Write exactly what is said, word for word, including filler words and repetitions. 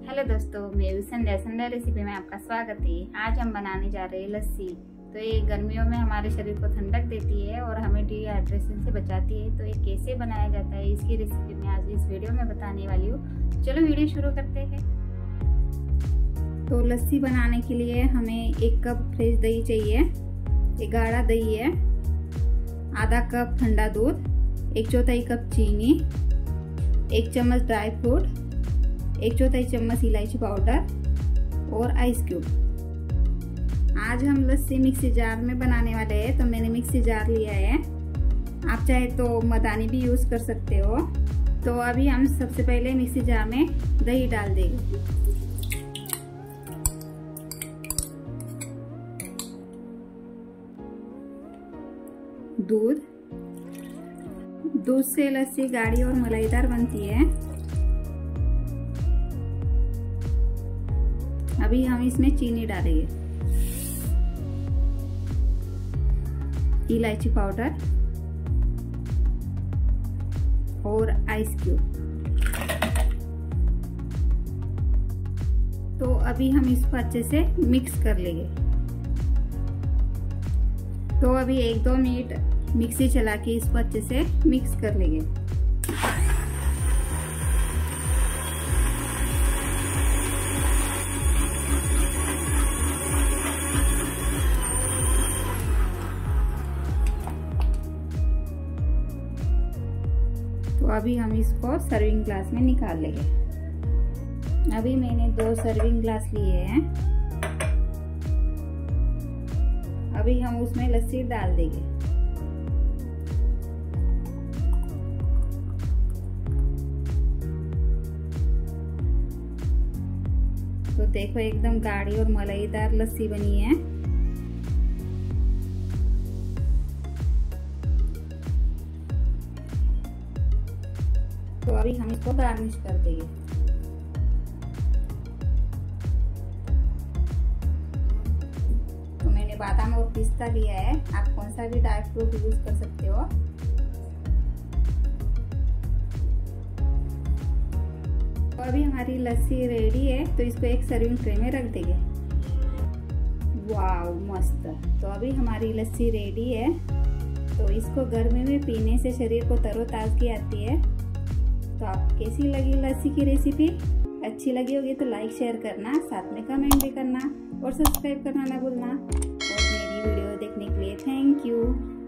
Hello दोस्तों, मेरी Sunday Sunday recipe में आपका स्वागत है। आज हम बनाने जा रहे हैं लस्सी। तो ये गर्मियों में हमारे शरीर को ठंडक देती है और हमें डिहाइड्रेशन से बचाती है। तो ये कैसे बनाया जाता है इसकी रेसिपी मैं आज इस वीडियो में बताने वाली हूँ। चलो वीडियो शुरू करते हैं। तो लस्सी बनाने के लिए हमें एक कप फ्रेश दही चाहिए, एक गाढ़ा दही है, आधा कप ठंडा दूध, एक चौथाई कप चीनी, एक चम्मच ड्राई फ्रूट, एक चौथाई चम्मच इलायची पाउडर और आइस क्यूब। आज हम लस्सी मिक्सी जार में बनाने वाले हैं, तो मैंने मिक्सी जार लिया है। आप चाहे तो मदानी भी यूज कर सकते हो। तो अभी हम सबसे पहले मिक्सी जार में दही डाल देंगे। दूध दूध से लस्सी गाढ़ी और मलाईदार बनती है। अभी हम इसमें चीनी डालेंगे, इलायची पाउडर और आइस क्यूब। तो अभी हम इसको अच्छे से मिक्स कर लेंगे। तो अभी एक दो मिनट मिक्सी चला के इसको अच्छे से मिक्स कर लेंगे। तो अभी हम इसको सर्विंग ग्लास में निकाल लेंगे। अभी मैंने दो सर्विंग ग्लास लिए हैं। अभी हम उसमें लस्सी डाल देंगे। तो देखो एकदम गाढ़ी और मलाईदार लस्सी बनी है। तो अभी हम इसको गार्निश कर देंगे। तो मैंने बादाम और पिस्ता लिया है, आप कौन सा भी ड्राई फ्रूट यूज कर सकते हो। तो अभी हमारी लस्सी रेडी है, तो इसको एक सर्विंग ट्रे में रख देंगे। वाव मस्त। तो अभी हमारी लस्सी रेडी है। तो इसको गर्मी में पीने से शरीर को तरोताजगी आती है। तो आप कैसी लगी लस्सी की रेसिपी? अच्छी लगी होगी तो लाइक शेयर करना, साथ में कमेंट भी करना और सब्सक्राइब करना ना भूलना। और मेरी वीडियो देखने के लिए थैंक यू।